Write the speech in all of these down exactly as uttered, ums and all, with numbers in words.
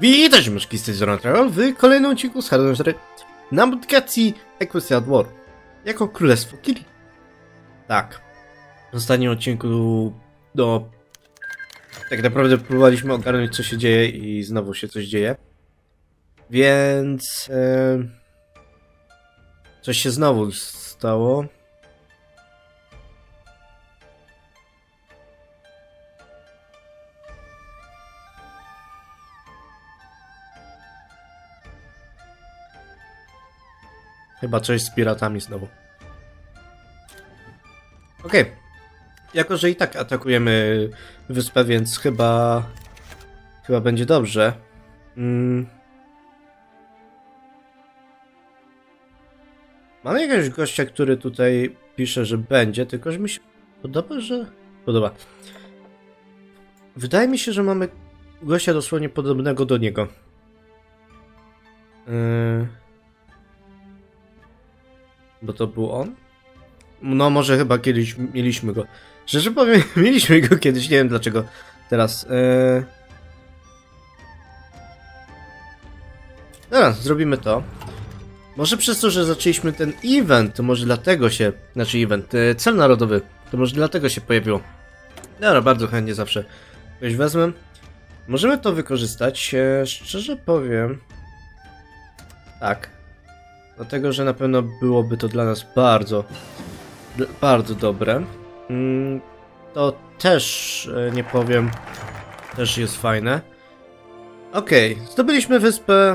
Witajcie myszki z tej strony Travel w kolejnym odcinku z Hardware cztery na modyfikacji Equestria War jako Królestwo Kiri. Tak, w ostatnim odcinku no, tak naprawdę próbowaliśmy ogarnąć, co się dzieje i znowu się coś dzieje. Więc e, coś się znowu stało. Chyba coś z piratami znowu. Okej. Okay. Jako że i tak atakujemy wyspę, więc chyba... Chyba będzie dobrze. Mm. Mamy jakiegoś gościa, który tutaj pisze, że będzie, tylko że mi się podoba, że... Podoba. Wydaje mi się, że mamy gościa dosłownie podobnego do niego. Yy... Bo to był on? No może chyba kiedyś mieliśmy go. Szczerze powiem, mieliśmy go kiedyś, nie wiem dlaczego teraz. Eee... Dobra, zrobimy to. Może przez to, że zaczęliśmy ten event, to może dlatego się... Znaczy event, e, cel narodowy, to może dlatego się pojawiło. Dobra, bardzo chętnie zawsze coś wezmę. Możemy to wykorzystać, e, szczerze powiem. Tak. Dlatego, że na pewno byłoby to dla nas bardzo, bardzo dobre. To też, nie powiem, też jest fajne. Okej, okay, zdobyliśmy wyspę.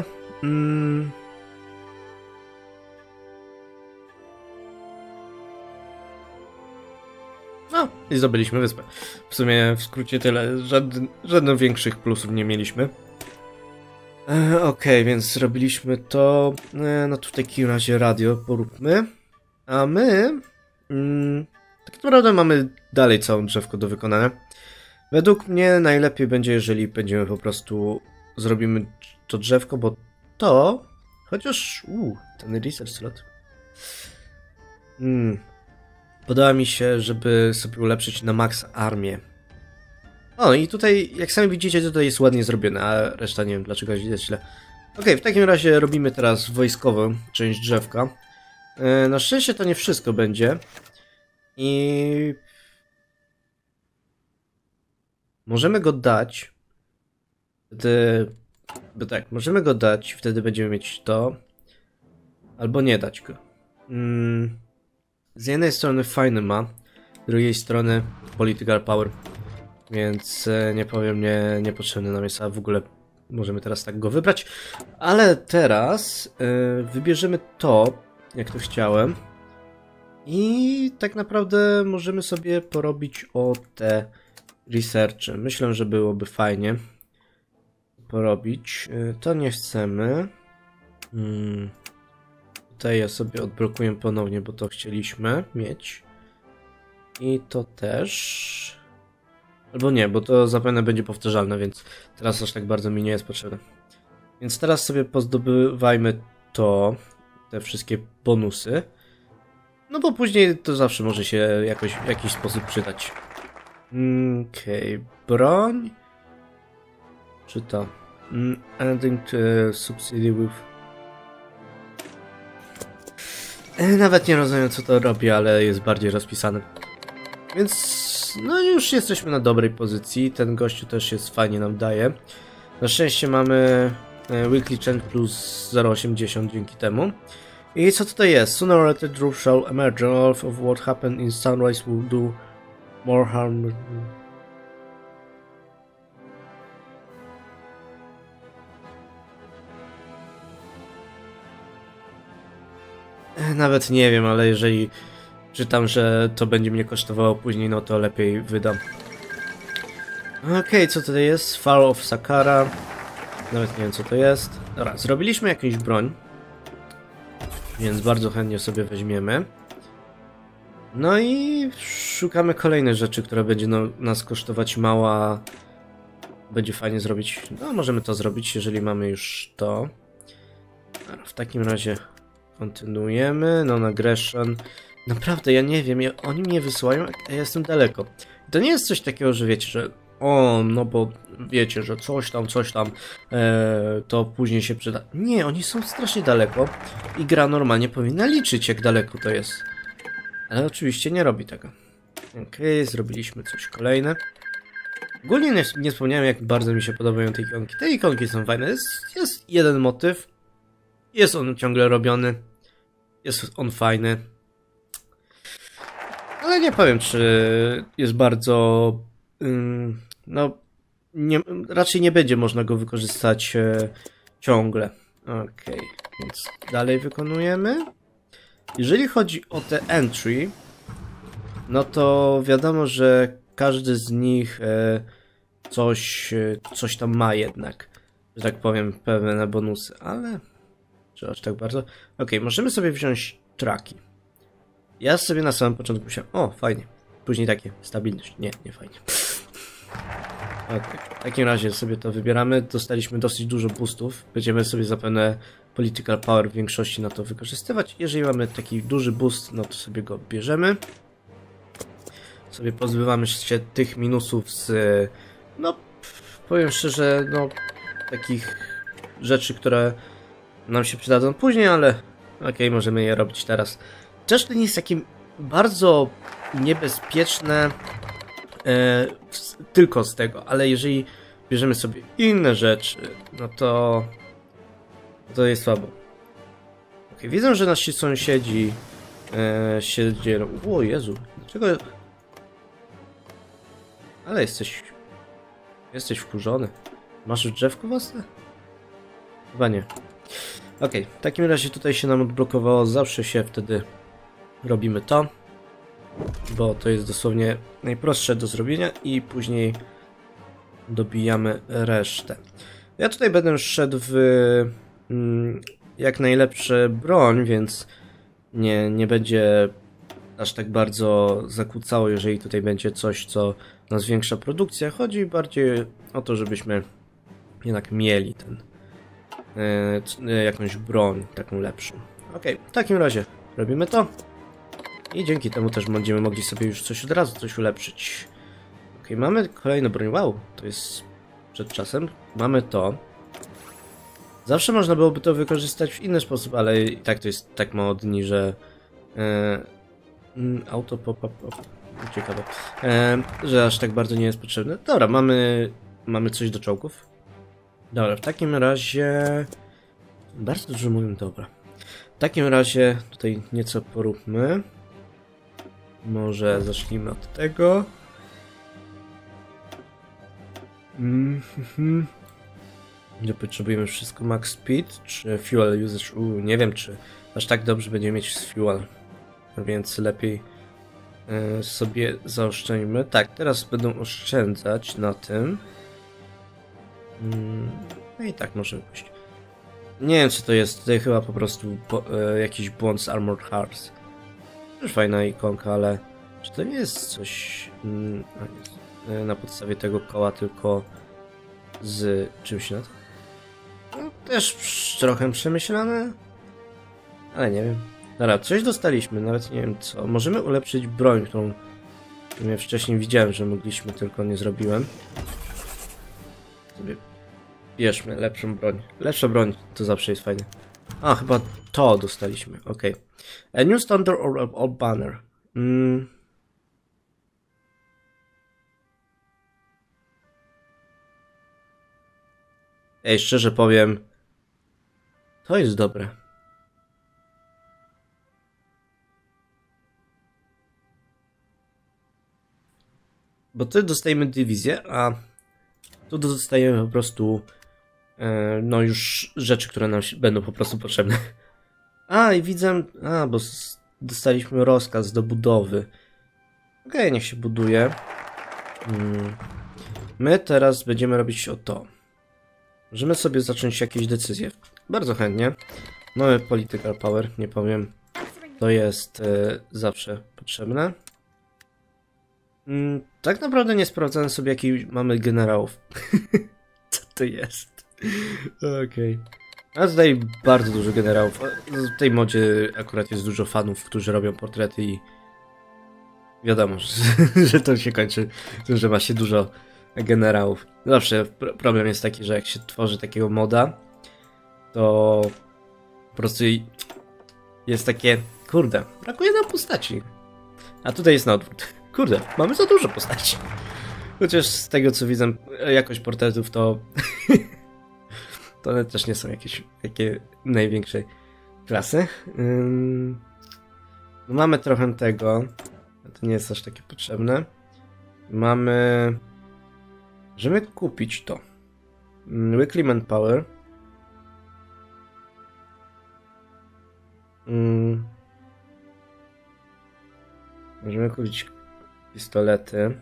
No, i zdobyliśmy wyspę. W sumie, w skrócie tyle. Żaden, żadnych większych plusów nie mieliśmy. Okej, okay, więc zrobiliśmy to. No to w takim razie radio poróbmy. A my... Mm, tak naprawdę mamy dalej całą drzewko do wykonania. Według mnie najlepiej będzie, jeżeli będziemy po prostu... Zrobimy to drzewko, bo to... Chociaż... Uuu, ten research slot. Mm, podoba mi się, żeby sobie ulepszyć na max armię. O, i tutaj, jak sami widzicie, tutaj jest ładnie zrobione, a reszta nie wiem dlaczego jest źle. Ok, w takim razie robimy teraz wojskową część drzewka. Yy, na szczęście to nie wszystko będzie. I... Możemy go dać. Wtedy... Bo tak, możemy go dać, wtedy będziemy mieć to. Albo nie dać go. Yy, z jednej strony fajny ma, z drugiej strony political power. Więc nie powiem, nie, niepotrzebny nam jest, a w ogóle możemy teraz tak go wybrać. Ale teraz yy, wybierzemy to, jak to chciałem. I tak naprawdę możemy sobie porobić o te researchy. Myślę, że byłoby fajnie porobić. Yy, to nie chcemy. Yy, tutaj ja sobie odblokuję ponownie, bo to chcieliśmy mieć. I to też... Albo nie, bo to zapewne będzie powtarzalne, więc teraz aż tak bardzo mi nie jest potrzebne. Więc teraz sobie pozdobywajmy to, te wszystkie bonusy. No bo później to zawsze może się jakoś, w jakiś sposób przydać. Okej, okay. Broń. Czy to? Ending to subsidy with... Nawet nie rozumiem, co to robi, ale jest bardziej rozpisane. Więc no już jesteśmy na dobrej pozycji. Ten gościu też jest fajnie nam daje. Na szczęście mamy weekly change plus zero przecinek osiemdziesiąt dzięki temu. I co tutaj jest? Sooner or later truth shall emerge. All of what happened in Sunrise will do more harm. Nawet nie wiem, ale jeżeli czytam, że to będzie mnie kosztowało później, no to lepiej wydam. Okej, okay, co tutaj jest? Fall of Sakara. Nawet nie wiem, co to jest. Dobra, zrobiliśmy jakąś broń. Więc bardzo chętnie sobie weźmiemy. No i szukamy kolejne rzeczy, które będzie no, nas kosztować mała. Będzie fajnie zrobić. No, możemy to zrobić, jeżeli mamy już to. Dobra, w takim razie kontynuujemy. Non-aggression. Naprawdę, ja nie wiem, ja, oni mnie wysyłają, a ja jestem daleko. To nie jest coś takiego, że wiecie, że o, no bo wiecie, że coś tam, coś tam, e, to później się przyda. Nie, oni są strasznie daleko i gra normalnie powinna liczyć, jak daleko to jest. Ale oczywiście nie robi tego. Okej, okay, zrobiliśmy coś kolejne. Ogólnie nie, nie wspomniałem, jak bardzo mi się podobają te ikonki. Te ikonki są fajne. Jest, jest jeden motyw. Jest on ciągle robiony. Jest on fajny. Ale nie powiem, czy jest bardzo... Ym, no... Nie, raczej nie będzie można go wykorzystać e, ciągle. Okej, okay, więc dalej wykonujemy. Jeżeli chodzi o te entry, no to wiadomo, że każdy z nich e, coś, e, coś tam ma jednak, że tak powiem, pewne bonusy, ale czy aż tak bardzo? Ok, możemy sobie wziąć traki. Ja sobie na samym początku myślałem, o fajnie, później takie, stabilność, nie, nie fajnie. Ok, w takim razie sobie to wybieramy, dostaliśmy dosyć dużo boostów, będziemy sobie zapewne political power w większości na to wykorzystywać. Jeżeli mamy taki duży boost, no to sobie go bierzemy. Sobie pozbywamy się tych minusów z, no powiem szczerze, no takich rzeczy, które nam się przydadzą później, ale okej, okay, możemy je robić teraz. Też to nie jest takie bardzo niebezpieczne e, z, tylko z tego, ale jeżeli bierzemy sobie inne rzeczy, no to to jest słabo. Okay, widzę, że nasi sąsiedzi e, się dzielą. O Jezu, dlaczego... Ale jesteś... Jesteś wkurzony. Masz drzewko własne? Chyba nie. Okej, okay, w takim razie tutaj się nam odblokowało. Zawsze się wtedy robimy to. Bo to jest dosłownie najprostsze do zrobienia i później dobijamy resztę. Ja tutaj będę szedł w mm, jak najlepsze broń, więc nie, nie będzie aż tak bardzo zakłócało, jeżeli tutaj będzie coś, co nas zwiększa produkcja. Chodzi bardziej o to, żebyśmy jednak mieli ten e, jakąś broń taką lepszą. Ok, w takim razie robimy to i dzięki temu też będziemy mogli sobie już coś od razu coś ulepszyć. Ok, mamy kolejną broń. Wow, to jest przed czasem. Mamy to. Zawsze można byłoby to wykorzystać w inny sposób, ale i tak to jest tak mało dni, że e, auto pop-up, ciekawe, e, że aż tak bardzo nie jest potrzebne. Dobra, mamy, mamy coś do czołgów. Dobra, w takim razie... Bardzo dużo mówię, dobra. W takim razie tutaj nieco poróbmy. Może zacznijmy od tego. Mm-hmm. Gdzie potrzebujemy wszystko max speed, czy fuel usage? Uu, nie wiem, czy aż tak dobrze będziemy mieć z fuel. Więc lepiej y, sobie zaoszczędźmy. Tak, teraz będą oszczędzać na tym. Mm, no i tak możemy pójść. Nie wiem, co to jest. Tutaj chyba po prostu bo, y, jakiś błąd z Armored Hearts. Już fajna ikonka, ale czy to nie jest coś mm, y, na podstawie tego koła, tylko z czymś na to? No, też trochę przemyślane, ale nie wiem. Dobra, coś dostaliśmy, nawet nie wiem co. Możemy ulepszyć broń, którą ja wcześniej widziałem, że mogliśmy, tylko nie zrobiłem. Sobie bierzmy lepszą broń. Lepsza broń to zawsze jest fajne. A, chyba to dostaliśmy, ok. A new standard or, or banner. Mm. Ej, szczerze powiem, to jest dobre. Bo tu dostajemy dywizję, a tu dostajemy po prostu e, no już rzeczy, które nam się, będą po prostu potrzebne. A, i widzę, a, bo dostaliśmy rozkaz do budowy. Okej, okay, niech się buduje. Hmm. My teraz będziemy robić o to. Możemy sobie zacząć jakieś decyzje. Bardzo chętnie. Mamy political power, nie powiem. To jest e, zawsze potrzebne. Mm, tak naprawdę nie sprawdzałem sobie, jaki mamy generałów. Co to jest? Okej. Okay. A tutaj bardzo dużo generałów. W tej modzie akurat jest dużo fanów, którzy robią portrety i wiadomo, że, że to się kończy tym, że ma się dużo generałów. Zawsze problem jest taki, że jak się tworzy takiego moda, to po prostu jest takie, kurde, brakuje nam postaci. A tutaj jest na odwrót. Kurde, mamy za dużo postaci. Chociaż z tego co widzę, jakość portretów to to one też nie są jakieś takie największej klasy. Ym... No mamy trochę tego. To nie jest aż takie potrzebne. Mamy... Możemy kupić to. Weekly Manpower. Ym... Możemy kupić pistolety.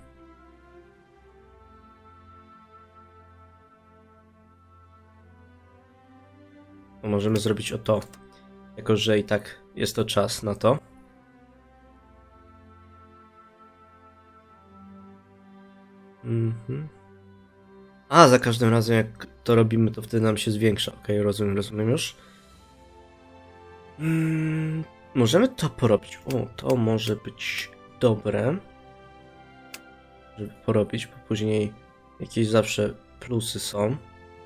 No, możemy zrobić o to. Jako że i tak jest to czas na to. Mhm. A, za każdym razem jak to robimy, to wtedy nam się zwiększa. Ok, rozumiem, rozumiem już. Hmm, możemy to porobić. O, to może być dobre. Żeby porobić, bo później jakieś zawsze plusy są.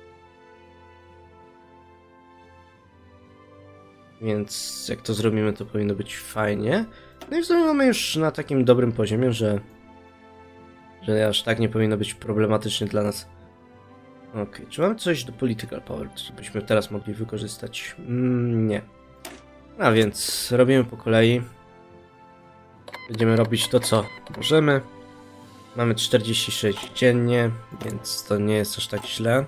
Więc jak to zrobimy, to powinno być fajnie. No i w sumie mamy już na takim dobrym poziomie, że że aż tak nie powinno być problematycznie dla nas. Ok, czy mamy coś do Political Power, co byśmy teraz mogli wykorzystać? Mm, nie. A więc robimy po kolei. Będziemy robić to, co możemy. Mamy czterdzieści sześć dziennie, więc to nie jest aż tak źle.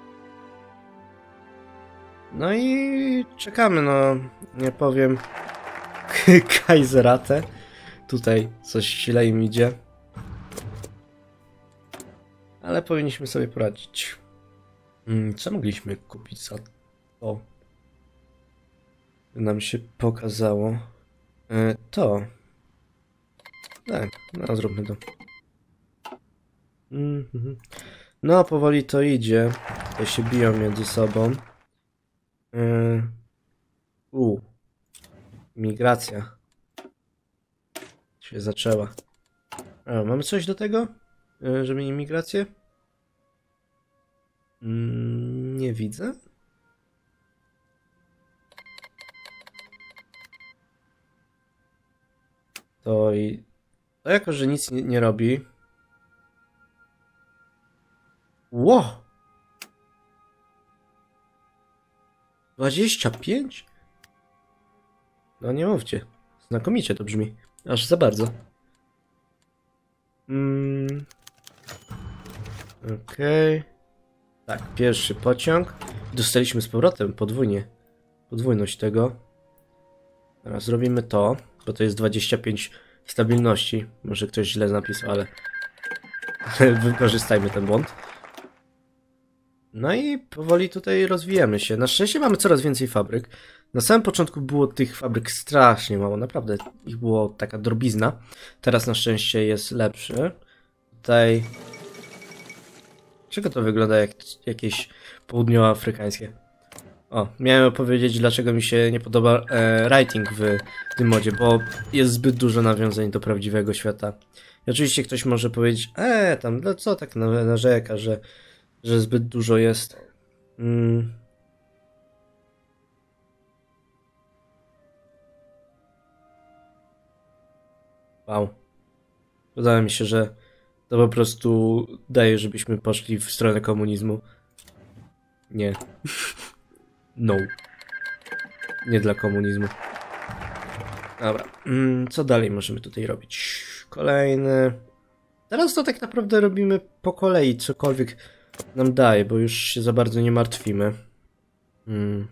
No i czekamy, no nie powiem. Kaiserate. Tutaj coś źle im idzie. Ale powinniśmy sobie poradzić. Hmm, co mogliśmy kupić za to? Nam się pokazało. E, to. Tak, no zróbmy to. Mm -hmm. No, powoli to idzie. To się biją między sobą. E, u. Migracja. Się zaczęła. A, mamy coś do tego? Żeby imigrację? Mm, nie widzę. To i... To jako, że nic nie, nie robi... Ło! dwadzieścia pięć? No nie mówcie. Znakomicie to brzmi. Aż za bardzo. Mm. Okej. Okay. Tak, pierwszy pociąg. Dostaliśmy z powrotem podwójnie. Podwójność tego. Teraz zrobimy to, bo to jest dwadzieścia pięć stabilności. Może ktoś źle napisał, ale wykorzystajmy ten błąd. No i powoli tutaj rozwijamy się. Na szczęście mamy coraz więcej fabryk. Na samym początku było tych fabryk strasznie mało, naprawdę. Ich było taka drobizna. Teraz na szczęście jest lepszy. Tutaj... Czego to wygląda jak jakieś południowoafrykańskie? O, miałem opowiedzieć, dlaczego mi się nie podoba e, writing w tym modzie, bo jest zbyt dużo nawiązań do prawdziwego świata. I oczywiście ktoś może powiedzieć, eee, tam, no co tak narzeka, że, że zbyt dużo jest. Mm. Wow. Wydaje mi się, że to po prostu daje, żebyśmy poszli w stronę komunizmu. Nie. No. Nie dla komunizmu. Dobra. Co dalej możemy tutaj robić? Kolejny. Teraz to tak naprawdę robimy po kolei, cokolwiek nam daje, bo już się za bardzo nie martwimy. Hmm.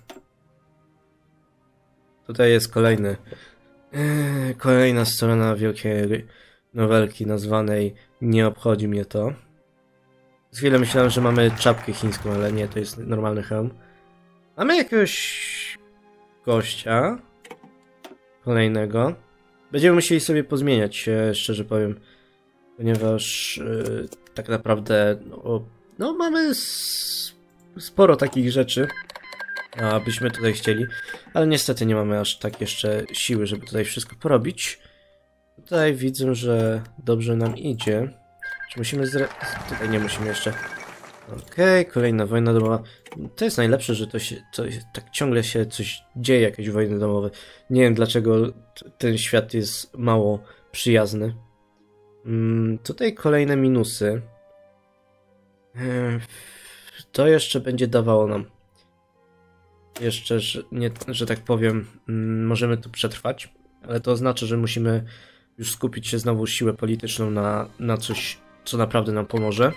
Tutaj jest kolejny. Yy, kolejna strona wielkiej nowelki nazwanej Nie obchodzi mnie to. Z chwilę myślałem, że mamy czapkę chińską, ale nie, to jest normalny hełm. Mamy jakiegoś gościa. Kolejnego. Będziemy musieli sobie pozmieniać się, szczerze powiem. Ponieważ yy, tak naprawdę no, no mamy sporo takich rzeczy, abyśmy tutaj chcieli. Ale niestety nie mamy aż tak jeszcze siły, żeby tutaj wszystko porobić. Tutaj widzę, że dobrze nam idzie. Czy musimy zre... Tutaj nie musimy jeszcze. Okej, okay, kolejna wojna domowa. To jest najlepsze, że to się, to jest, tak ciągle się coś dzieje, jakieś wojny domowe. Nie wiem dlaczego ten świat jest mało przyjazny. Hmm, tutaj kolejne minusy. To jeszcze będzie dawało nam. Jeszcze, że, nie, że tak powiem, możemy tu przetrwać, ale to oznacza, że musimy już skupić się znowu siłę polityczną na, na coś, co naprawdę nam pomoże.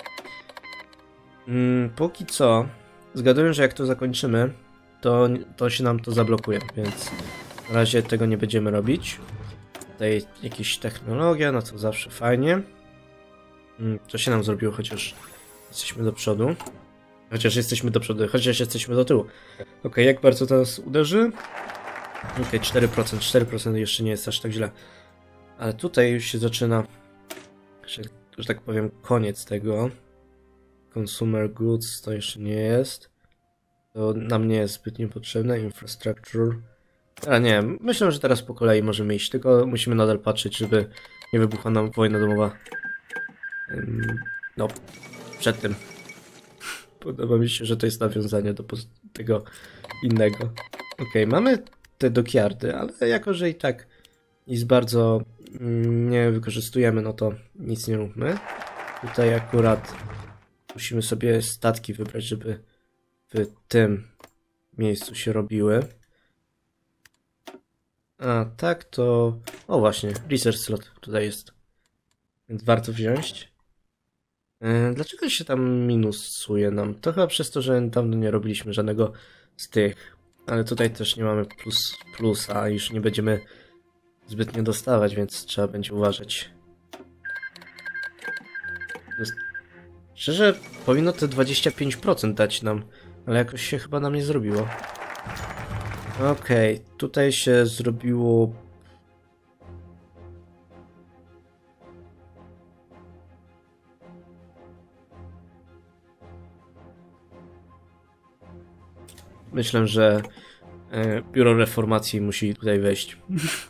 Póki co, zgaduję, że jak to zakończymy, to, to się nam to zablokuje, więc na razie tego nie będziemy robić. Tutaj jakieś technologia, no to zawsze fajnie. To się nam zrobiło, chociaż jesteśmy do przodu. Chociaż jesteśmy do przodu, chociaż jesteśmy do tyłu. Ok, jak bardzo to nas uderzy? Ok, cztery procent, cztery procent jeszcze nie jest aż tak źle. Ale tutaj już się zaczyna, że, że tak powiem, koniec tego. Consumer goods to jeszcze nie jest. To nam nie jest zbytnio potrzebne. Infrastructure. Ale nie, myślę, że teraz po kolei możemy iść, tylko musimy nadal patrzeć, żeby nie wybuchła nam wojna domowa. No, przed tym. Podoba mi się, że to jest nawiązanie do tego innego. Ok, mamy te dockyardy, ale jako, że i tak nic bardzo nie wykorzystujemy, no to nic nie róbmy. Tutaj akurat musimy sobie statki wybrać, żeby w tym miejscu się robiły. A tak to... O właśnie, research slot tutaj jest. Więc warto wziąć. Dlaczego się tam minusuje nam? To chyba przez to, że dawno nie robiliśmy żadnego z tych. Ale tutaj też nie mamy plus, plusa, już nie będziemy zbytnio dostawać, więc trzeba będzie uważać. Szczerze, powinno te dwadzieścia pięć procent dać nam, ale jakoś się chyba nam nie zrobiło. Okej, okay, tutaj się zrobiło... Myślę, że e, biuro reformacji musi tutaj wejść.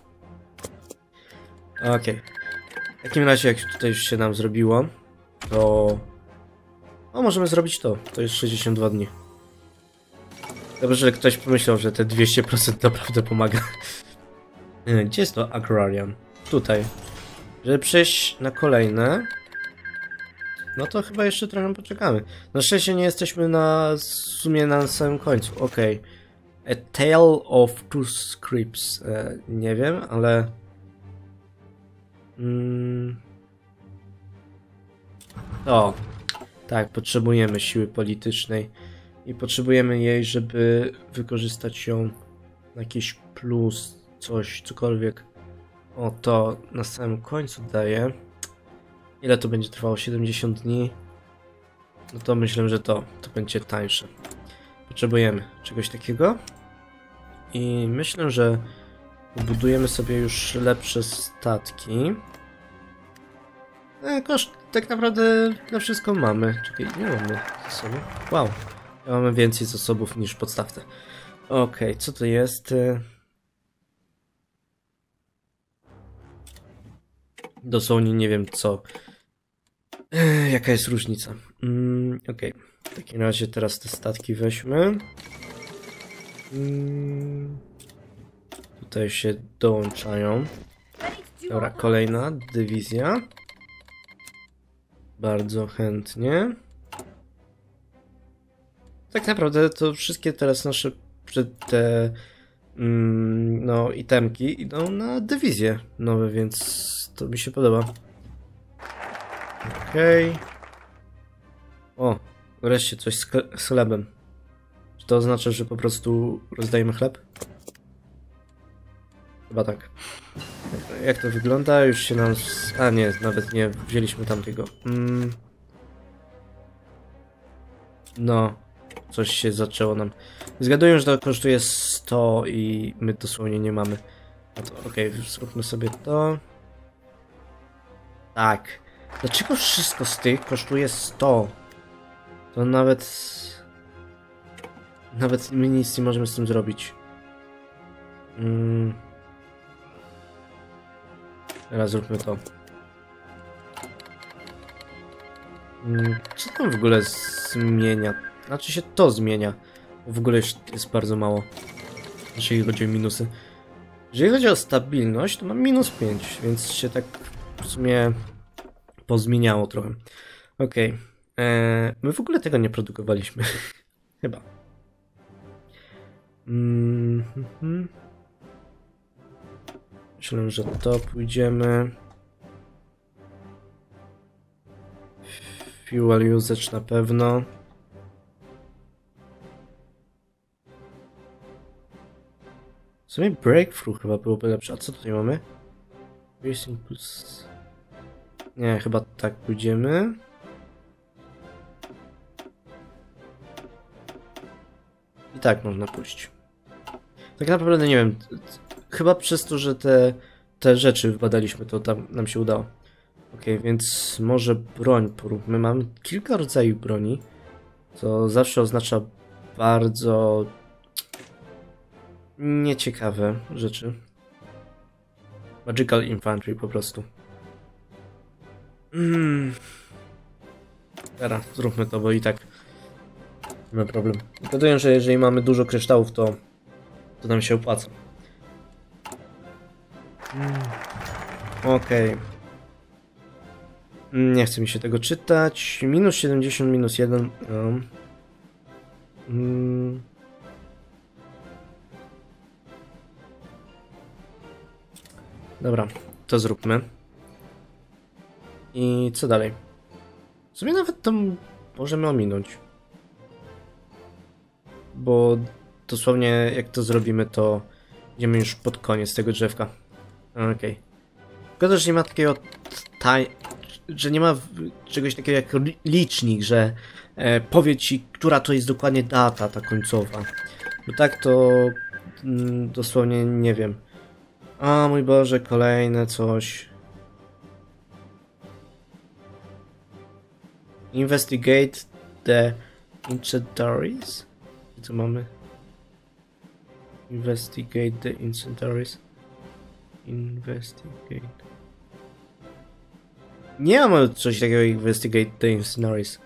Okej. Okay. W takim razie, jak tutaj już się nam zrobiło, to... O, możemy zrobić to. To jest sześćdziesiąt dwa dni. Dobrze, że ktoś pomyślał, że te dwieście procent naprawdę pomaga. Gdzie jest to agrarian? Tutaj. Żeby przejść na kolejne... No to chyba jeszcze trochę poczekamy. Na szczęście nie jesteśmy na w sumie na samym końcu. Okej. Okay. A Tale of Two Scripts. E, nie wiem, ale... Mm... O. Tak, potrzebujemy siły politycznej. I potrzebujemy jej, żeby wykorzystać ją na jakiś plus, coś, cokolwiek. O, to na samym końcu daje. Ile to będzie trwało? siedemdziesiąt dni? No to myślę, że to, to będzie tańsze. Potrzebujemy czegoś takiego. I myślę, że budujemy sobie już lepsze statki. E, koszt tak naprawdę na wszystko mamy. Czekaj, nie mamy zasobów. Wow. Ja mamy więcej zasobów niż podstawce. Okej, okay, co to jest? Dosłownie nie wiem co. Ech, jaka jest różnica? Mm, Okej, okay. W takim razie teraz te statki weźmy. Mm, tutaj się dołączają. Dobra, kolejna dywizja. Bardzo chętnie. Tak naprawdę to wszystkie teraz nasze te mm, no itemki idą na dywizje nowe, więc to mi się podoba. Okej. Okay. O, wreszcie coś z, z chlebem. Czy to oznacza, że po prostu rozdajemy chleb? Chyba tak. Jak to wygląda? Już się nam... A nie, nawet nie wzięliśmy tamtego. Mm. No. Coś się zaczęło nam... Zgaduję, że to kosztuje sto i my dosłownie nie mamy. Okej, okay, zróbmy sobie to. Tak. Dlaczego wszystko z tych kosztuje sto? To nawet... Nawet my nic nie możemy z tym zrobić. Mm. Teraz zróbmy to. Co tam w ogóle zmienia? Znaczy się to zmienia. W ogóle jest bardzo mało. Jeżeli chodzi o minusy. Jeżeli chodzi o stabilność, to mam minus pięć, więc się tak w sumie pozmieniało trochę. Okej. Okay. My w ogóle tego nie produkowaliśmy. Chyba. Mm -hmm. Myślę, że to pójdziemy. Fuel usage na pewno. W sumie breakthrough chyba byłoby lepsze. A co tutaj mamy? Racing plus... Nie, chyba tak pójdziemy. I tak można pójść. Tak naprawdę nie wiem. Chyba przez to, że te, te rzeczy wybadaliśmy, to tam nam się udało. Ok, więc może broń poróbmy. Mamy kilka rodzajów broni, co zawsze oznacza bardzo nieciekawe rzeczy. Magical Infantry po prostu. Mm. Dobra, zróbmy to, bo i tak nie ma problem. Zgaduję, że jeżeli mamy dużo kryształów, to to nam się opłaca. Mm. Okej. Okay. Nie chce mi się tego czytać. Minus siedemdziesiąt, minus jeden. No. Mm. Dobra, to zróbmy. I co dalej? W sumie nawet to możemy ominąć. Bo dosłownie jak to zrobimy, to idziemy już pod koniec tego drzewka. Okej. Okay. Szkoda, że nie ma takiego taj... że nie ma czegoś takiego jak licznik, że e, powie ci, która to jest dokładnie data ta końcowa. Bo tak to mm, dosłownie nie wiem. O mój Boże, kolejne coś. Investigate the incendiaries. Co mamy? Investigate the incendiaries. Investigate. Nie mamy coś takiego jak Investigate the incendiaries.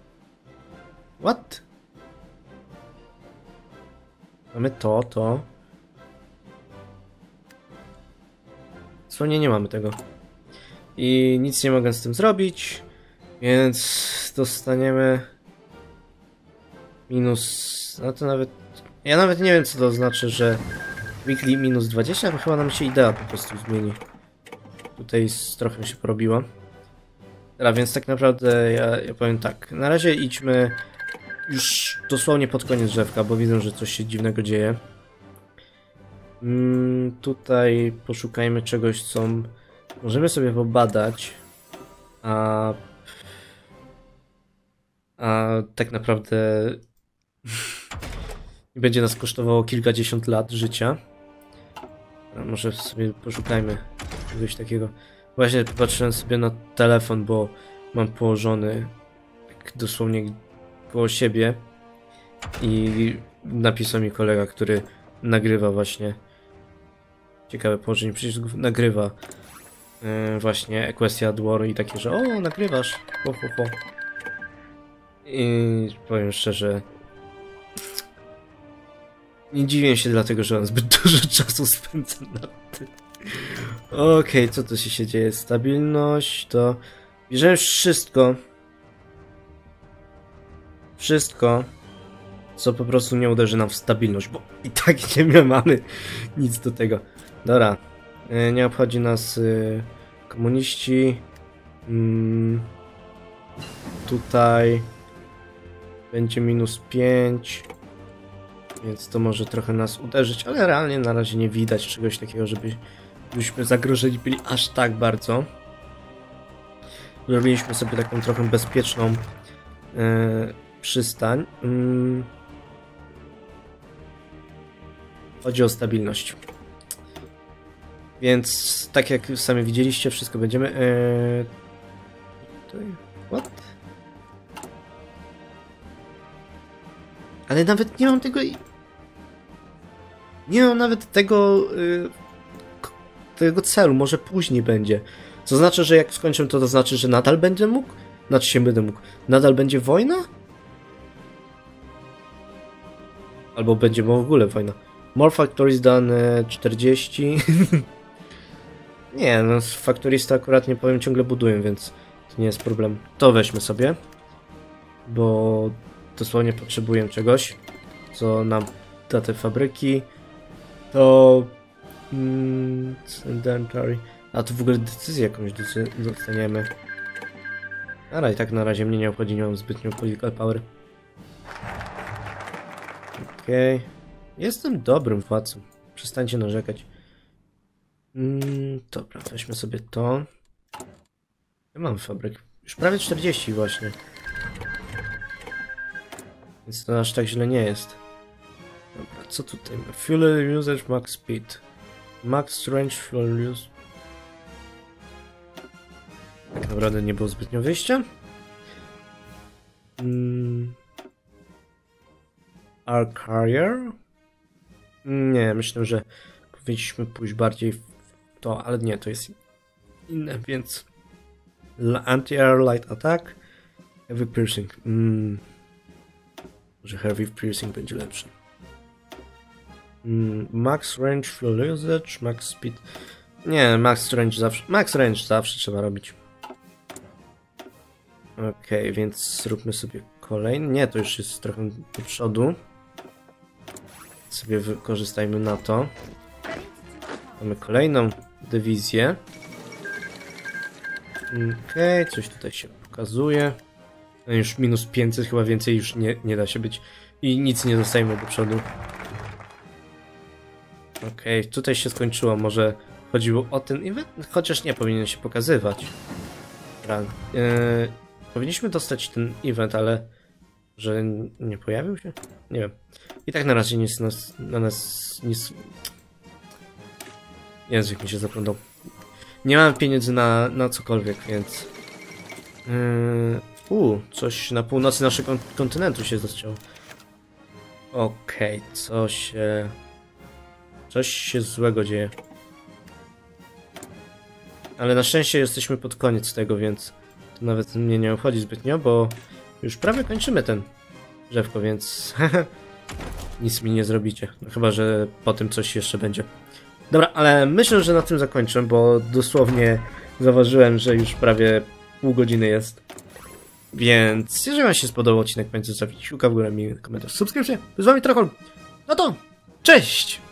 What? Mamy to, to. Dosłownie nie mamy tego. I nic nie mogę z tym zrobić. Więc dostaniemy minus. No to nawet. Ja nawet nie wiem, co to znaczy, że weekly minus dwadzieścia, bo chyba nam się idea po prostu zmieni. Tutaj trochę się porobiło. Dobra, więc tak naprawdę ja, ja powiem tak. Na razie idźmy już dosłownie pod koniec drzewka, bo widzę, że coś się dziwnego dzieje. Mm, tutaj poszukajmy czegoś, co możemy sobie pobadać, a, a tak naprawdę będzie nas kosztowało kilkadziesiąt lat życia. A może sobie poszukajmy czegoś takiego. Właśnie popatrzyłem sobie na telefon, bo mam położony tak dosłownie koło siebie i napisał mi kolega, który nagrywa właśnie ciekawe położenie przycisków, nagrywa yy, właśnie Equestria Dwar i takie, że o, nagrywasz, ho, ho, ho. I powiem szczerze, nie dziwię się dlatego, że on zbyt dużo czasu spędza na tym. Okej, okay, co tu się dzieje? Stabilność, to bierzemy wszystko. Wszystko, co po prostu nie uderzy nam w stabilność, bo i tak nie mamy nic do tego. Dobra, nie obchodzi nas y, komuniści. Mm, tutaj będzie minus pięć, więc to może trochę nas uderzyć, ale realnie na razie nie widać czegoś takiego, żeby byśmy zagrożeni byli aż tak bardzo. Zrobiliśmy sobie taką trochę bezpieczną y, przystań. Mm. Chodzi o stabilność. Więc tak jak sami widzieliście, wszystko będziemy... Yy... Tutaj... What? Ale nawet nie mam tego... Nie mam nawet tego... Yy... tego celu, może później będzie. Co znaczy, że jak skończę to, to znaczy, że nadal będę mógł Znaczy się będę mógł. Nadal będzie wojna? Albo będzie w ogóle wojna. More factories dane czterdzieści. Nie, no factories to akurat nie powiem ciągle buduję, więc to nie jest problem. To weźmy sobie. Bo dosłownie potrzebuję czegoś, co nam da te fabryki. To... Mm, sedentary. A tu w ogóle decyzję jakąś dostaniemy. Ale i tak na razie mnie nie obchodzi, nie mam zbytnio political power. Okej. Okay. Jestem dobrym władcą. Przestańcie narzekać. Mm, dobra, weźmy sobie to. Ja mam fabryk. Już prawie czterdzieści właśnie. Więc to aż tak źle nie jest. Dobra, co tutaj ma? Fuel usage max speed. Max range fuel use. Tak naprawdę nie było zbytnio wyjścia. Mm. Our carrier? Nie, myślę, że powinniśmy pójść bardziej w to, ale nie, to jest inne, więc anti-air light attack, heavy piercing. Mm. Może heavy piercing będzie lepszy. Mm. Max range fuel usage, max speed. Nie, max range zawsze, max range zawsze trzeba robić. Okej, okay, więc zróbmy sobie kolejny. Nie, to już jest trochę do przodu. Sobie wykorzystajmy na to. Mamy kolejną dywizję. Okej, okay, coś tutaj się pokazuje. No już minus pięćset, chyba więcej już nie, nie da się być. I nic nie dostajemy do przodu. Okej, okay, tutaj się skończyło. Może chodziło o ten event? Chociaż nie powinien się pokazywać. Dobra. Yy, powinniśmy dostać ten event, ale... Że nie pojawił się? Nie wiem. I tak na razie nic nas, na nas nic... Język mi się zaplątał. Nie mam pieniędzy na, na cokolwiek, więc... Yy, u, coś na północy naszego kontynentu się zaczęło. Okej, okay, co się... Coś się złego dzieje. Ale na szczęście jesteśmy pod koniec tego, więc... To nawet mnie nie obchodzi zbytnio, bo... Już prawie kończymy ten drzewko, więc nic mi nie zrobicie. No, chyba że po tym coś jeszcze będzie. Dobra, ale myślę, że na tym zakończę, bo dosłownie zauważyłem, że już prawie pół godziny jest. Więc jeżeli wam się spodobał odcinek, pamiętajcie zostawić kciuka w górę, miły komentarz, subskrypcję. Z wami Trochol. No to cześć!